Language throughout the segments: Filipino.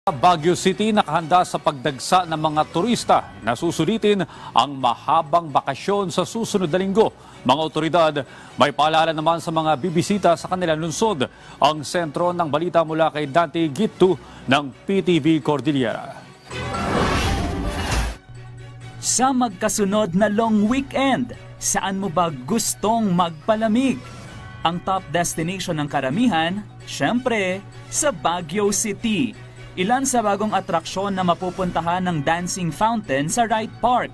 Baguio City nakahanda sa pagdagsa ng mga turista na susulitin ang mahabang bakasyon sa susunod na linggo. Mga otoridad, may paalala naman sa mga bibisita sa kanilang lungsod. Ang sentro ng balita mula kay Dante Gitu ng PTV Cordillera. Sa magkasunod na long weekend, saan mo ba gustong magpalamig? Ang top destination ng karamihan, syempre, sa Baguio City. Ilan sa bagong atraksyon na mapupuntahan ng dancing fountain sa Wright Park.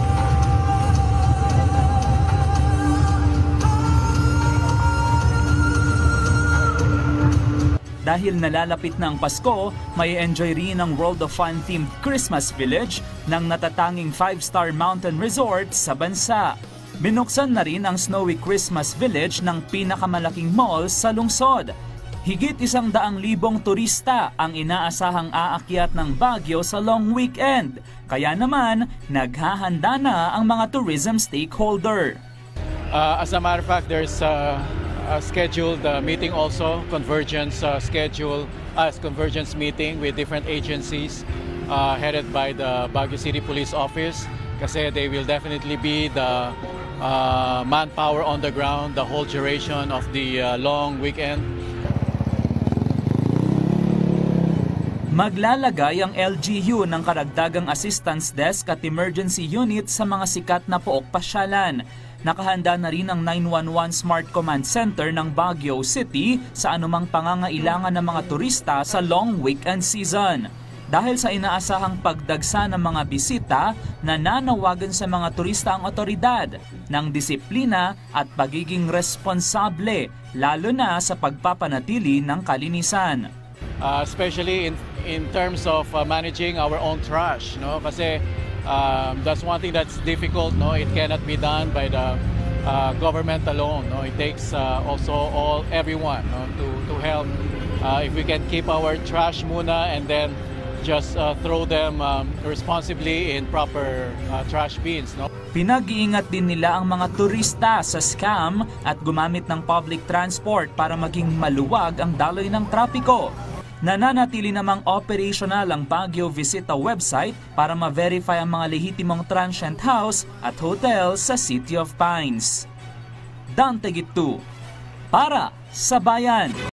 Dahil nalalapit na ang Pasko, may enjoy rin ang World of Fun themed Christmas Village ng natatanging 5-star mountain resort sa bansa. Binuksan na rin ang Snowy Christmas Village ng pinakamalaking mall sa lungsod. Higit 100,000 turista ang inaasahang aakyat ng Baguio sa long weekend. Kaya naman, naghahanda na ang mga tourism stakeholder. As a matter of fact, there's a scheduled meeting also, convergence convergence meeting with different agencies headed by the Baguio City Police Office. Kasi they will definitely be the manpower on the ground the whole duration of the long weekend. Maglalagay ang LGU ng karagdagang assistance desk at emergency unit sa mga sikat na pook pasyalan. Nakahanda na rin ang 911 Smart Command Center ng Baguio City sa anumang pangangailangan ng mga turista sa long weekend season. Dahil sa inaasahang pagdagsa ng mga bisita, nananawagan sa mga turista ang otoridad ng disiplina at pagiging responsable, lalo na sa pagpapanatili ng kalinisan. Especially in terms of managing our own trash, no? Kasi that's one thing that's difficult, no? It cannot be done by the government alone, no? It takes also everyone, no? to help. If we can keep our trash muna and then just throw them responsibly in proper trash bins, no? Pinag-iingat din nila ang mga turista sa scam at gumamit ng public transport para maging maluwag ang daloy ng trapiko. Nananatili namang operational ang Baguio Visita website para ma-verify ang mga lehitimong transient house at hotel sa City of Pines. Dante Gitu, para sa Bayan.